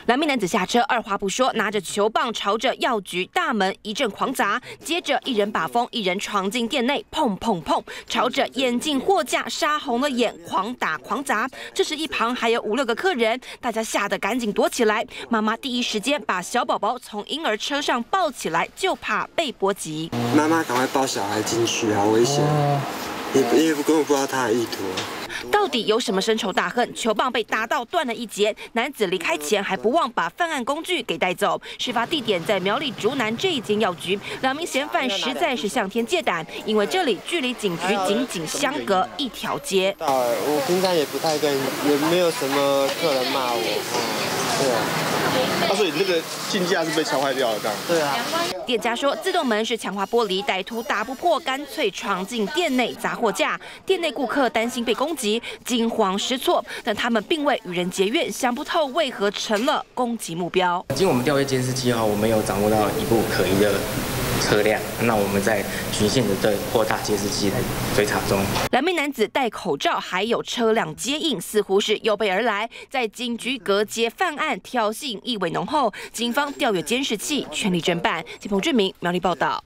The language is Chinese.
两名男子下车，二话不说，拿着球棒朝着药局大门一阵狂砸，接着一人把风，一人闯进店内，砰砰砰，朝着眼镜货架杀红了眼，狂打狂砸。这时一旁还有5、6个客人，大家吓得赶紧躲起来。妈妈第一时间把小宝宝从婴儿车上抱起来，就怕被波及。 妈妈赶快抱小孩进去，好危险！因为根本不知道他的意图。 到底有什么深仇大恨？球棒被打到断了一截，男子离开前还不忘把犯案工具给带走。事发地点在苗栗竹南这一间药局，两名嫌犯实在是向天借胆，因为这里距离警局仅仅相隔一条街。 我平常也不太也没有什么客人骂我，对啊。 所以那个镜架是被敲坏掉了，这样。 对啊。 店家说，自动门是强化玻璃，歹徒打不破，干脆闯进店内砸货架。店内顾客担心被攻击，惊慌失措，但他们并未与人结怨，想不透为何成了攻击目标。 经我们调阅监视器后，我们有掌握到一部可疑的车辆，那我们在循线的对扩大监视器来追查中。 两名男子戴口罩，还有车辆接应，似乎是有备而来，在警局隔街犯案，挑衅意味浓厚。警方调阅监视器，全力侦办。彭俊明苗栗报道。